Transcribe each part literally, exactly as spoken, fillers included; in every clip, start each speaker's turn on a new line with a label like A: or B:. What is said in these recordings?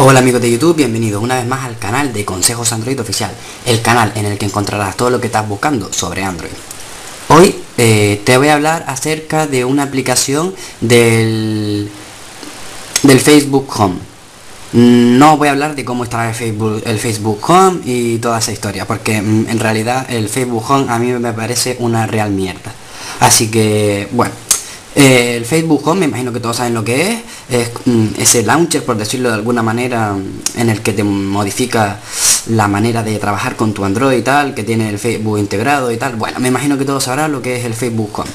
A: Hola amigos de YouTube, bienvenidos una vez más al canal de Consejos Android Oficial, el canal en el que encontrarás todo lo que estás buscando sobre Android. Hoy eh, te voy a hablar acerca de una aplicación del, del Facebook Home. No voy a hablar de cómo está el Facebook, el Facebook Home y toda esa historia, porque mm, en realidad el Facebook Home a mí me parece una real mierda. Así que, bueno. Eh, el Facebook Home, me imagino que todos saben lo que es, es mm, ese launcher, por decirlo de alguna manera, en el que te modifica la manera de trabajar con tu Android y tal, que tiene el Facebook integrado y tal. Bueno, me imagino que todos sabrán lo que es el Facebook Home.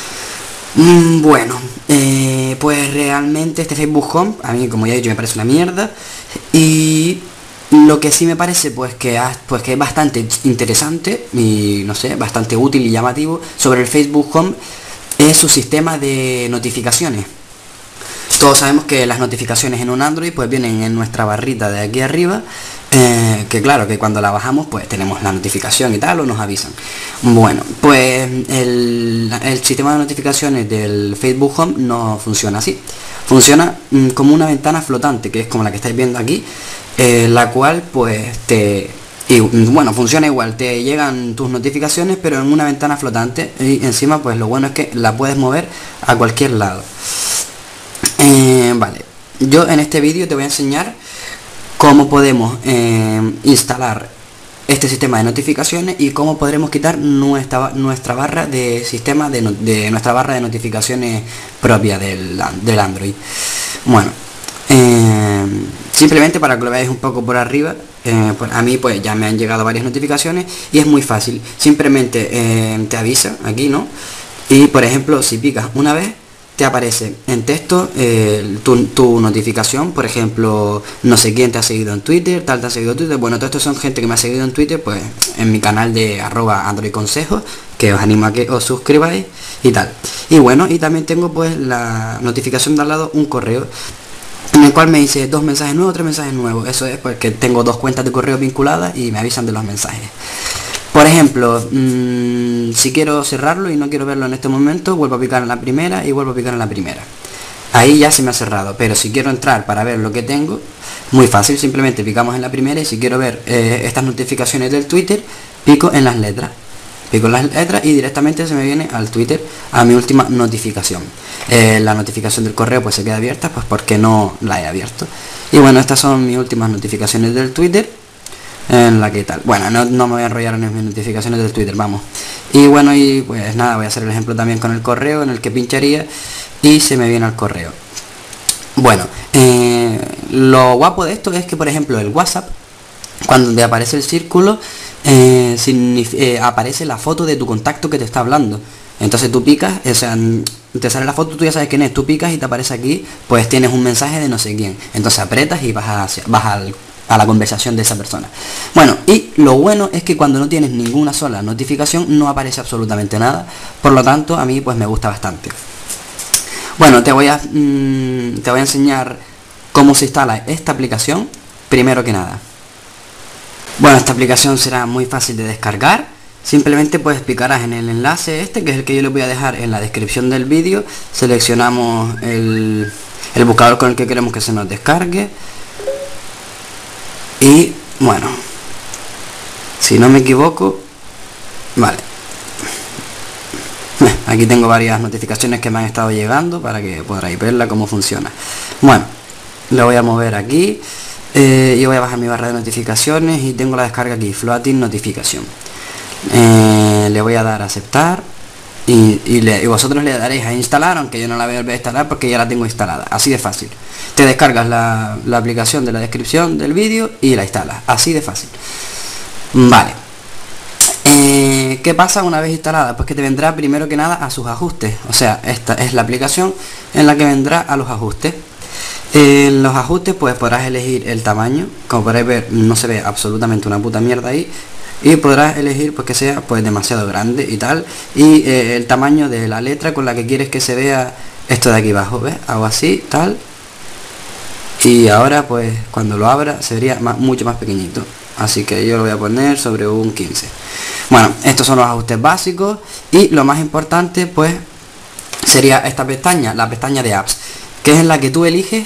A: Mm, bueno, eh, pues realmente este Facebook Home, a mí como ya he dicho, me parece una mierda. Y lo que sí me parece pues que, pues que es bastante interesante y no sé, bastante útil y llamativo sobre el Facebook Home es su sistema de notificaciones. Todos sabemos que las notificaciones en un Android pues vienen en nuestra barrita de aquí arriba, eh, que claro, que cuando la bajamos pues tenemos la notificación y tal, o nos avisan. Bueno, pues el, el sistema de notificaciones del Facebook Home no funciona así. Funciona mm, como una ventana flotante, que es como la que estáis viendo aquí, eh, la cual pues te... Y bueno, funciona igual, te llegan tus notificaciones pero en una ventana flotante, y encima pues lo bueno es que la puedes mover a cualquier lado. Eh, vale, yo en este vídeo te voy a enseñar cómo podemos eh, instalar este sistema de notificaciones y cómo podremos quitar nuestra, nuestra barra de sistema de, de nuestra barra de notificaciones propia del, del Android. Bueno, eh, simplemente para que lo veáis un poco por arriba, eh, pues a mí pues ya me han llegado varias notificaciones y es muy fácil. Simplemente eh, te avisa aquí, ¿no? Y por ejemplo, si picas una vez, te aparece en texto eh, tu, tu notificación. Por ejemplo, no sé quién te ha seguido en Twitter, tal te ha seguido en Twitter. Bueno, todo esto son gente que me ha seguido en Twitter, pues en mi canal de arroba Android Consejos, que os animo a que os suscribáis y tal. Y bueno, y también tengo pues la notificación de al lado, un correo en el cual me dice dos mensajes nuevos, tres mensajes nuevos. Eso es porque tengo dos cuentas de correo vinculadas y me avisan de los mensajes. Por ejemplo, mmm, si quiero cerrarlo y no quiero verlo en este momento, vuelvo a picar en la primera y vuelvo a picar en la primera. Ahí ya se me ha cerrado, pero si quiero entrar para ver lo que tengo, muy fácil, simplemente picamos en la primera y si quiero ver eh, estas notificaciones del Twitter, pico en las letras. Pico en las letras y directamente se me viene al Twitter a mi última notificación. Eh, la notificación del correo pues se queda abierta, pues porque no la he abierto. Y bueno, estas son mis últimas notificaciones del Twitter, en la que tal. Bueno, no, no me voy a enrollar en mis notificaciones del Twitter, vamos. Y bueno, y pues nada, voy a hacer el ejemplo también con el correo, en el que pincharía y se me viene al correo. Bueno, eh, lo guapo de esto es que por ejemplo el WhatsApp, cuando te aparece el círculo, eh, eh, aparece la foto de tu contacto que te está hablando. Entonces tú picas, o sea, te sale la foto, tú ya sabes quién es, tú picas y te aparece aquí, pues tienes un mensaje de no sé quién. Entonces apretas y vas, hacia, vas al, a la conversación de esa persona. Bueno, y lo bueno es que cuando no tienes ninguna sola notificación no aparece absolutamente nada. Por lo tanto, a mí pues me gusta bastante. Bueno, te voy a, mmm, te voy a enseñar cómo se instala esta aplicación, primero que nada. Bueno, esta aplicación será muy fácil de descargar. Simplemente pues picarás en el enlace este, que es el que yo les voy a dejar en la descripción del vídeo. Seleccionamos el, el buscador con el que queremos que se nos descargue. Y bueno, si no me equivoco, vale. Aquí tengo varias notificaciones que me han estado llegando para que podáis verla cómo funciona. Bueno, lo voy a mover aquí. Eh, yo voy a bajar mi barra de notificaciones y tengo la descarga aquí, Floating Notification. Eh, le voy a dar a aceptar y, y, le, y vosotros le daréis a instalar, aunque yo no la voy a volver a instalar porque ya la tengo instalada. Así de fácil. Te descargas la, la aplicación de la descripción del vídeo y la instalas. Así de fácil. Vale. Eh, ¿Qué pasa una vez instalada? Pues que te vendrá primero que nada a sus ajustes. O sea, esta es la aplicación en la que vendrá a los ajustes. En los ajustes pues podrás elegir el tamaño. Como podréis ver, no se ve absolutamente una puta mierda ahí. Y podrás elegir pues que sea pues demasiado grande y tal. Y eh, el tamaño de la letra con la que quieres que se vea esto de aquí abajo, ¿ves? Hago así, tal. Y ahora pues cuando lo abra sería más, mucho más pequeñito. Así que yo lo voy a poner sobre un quince. Bueno, estos son los ajustes básicos. Y lo más importante pues sería esta pestaña, la pestaña de apps, que es en la que tú eliges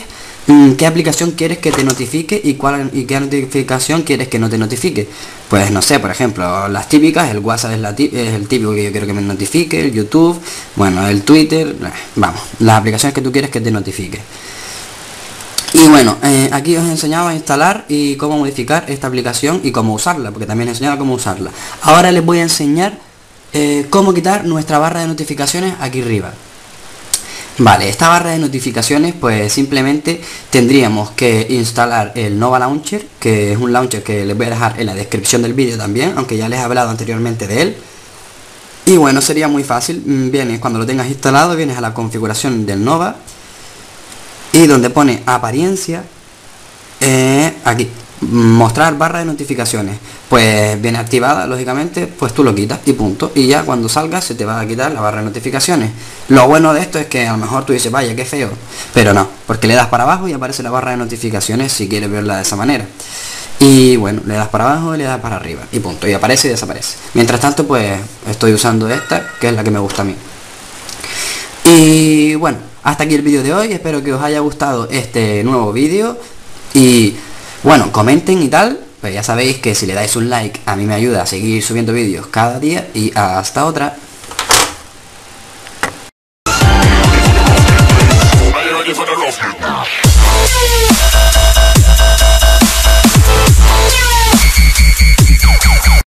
A: ¿Qué aplicación quieres que te notifique y cuál y qué notificación quieres que no te notifique? Pues no sé, por ejemplo, las típicas, el WhatsApp es, la es el típico que yo quiero que me notifique, el YouTube, bueno, el Twitter, vamos, las aplicaciones que tú quieres que te notifique. Y bueno, eh, aquí os he enseñado a instalar y cómo modificar esta aplicación y cómo usarla, porque también he enseñado cómo usarla. Ahora les voy a enseñar eh, cómo quitar nuestra barra de notificaciones aquí arriba. Vale, esta barra de notificaciones pues simplemente tendríamos que instalar el Nova Launcher, que es un launcher que les voy a dejar en la descripción del vídeo también, aunque ya les he hablado anteriormente de él. Y bueno, sería muy fácil, vienes cuando lo tengas instalado, vienes a la configuración del Nova y donde pone apariencia, eh, aquí, mostrar barra de notificaciones, pues viene activada, lógicamente, pues tú lo quitas y punto, y ya cuando salga se te va a quitar la barra de notificaciones. Lo bueno de esto es que a lo mejor tú dices, vaya, qué feo, pero no, porque le das para abajo y aparece la barra de notificaciones si quieres verla de esa manera. Y bueno, le das para abajo y le das para arriba y punto, y aparece y desaparece. Mientras tanto, pues estoy usando esta, que es la que me gusta a mí. Y bueno, hasta aquí el vídeo de hoy, espero que os haya gustado este nuevo vídeo y bueno, comenten y tal, pues ya sabéis que si le dais un like a mí me ayuda a seguir subiendo vídeos cada día y hasta otra.